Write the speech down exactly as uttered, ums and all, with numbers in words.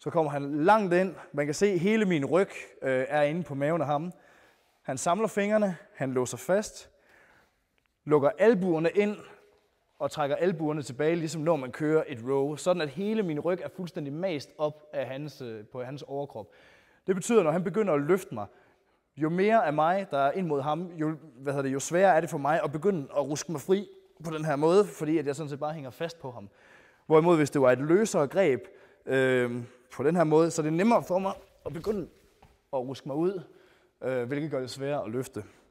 Så kommer han langt ind. Man kan se, at hele min ryg øh, er inde på maven af ham. Han samler fingrene, han låser fast, lukker albuerne ind og trækker albuerne tilbage, ligesom når man kører et row, sådan at hele min ryg er fuldstændig mast op af hans, på hans overkrop. Det betyder, at når han begynder at løfte mig, jo mere af mig, der er ind mod ham, jo, hvad hedder det, jo sværere er det for mig at begynde at ruske mig fri på den her måde, fordi at jeg sådan set bare hænger fast på ham. Hvorimod, hvis det var et løsere greb øh, på den her måde, så er det nemmere for mig at begynde at ruske mig ud, øh, hvilket gør det sværere at løfte.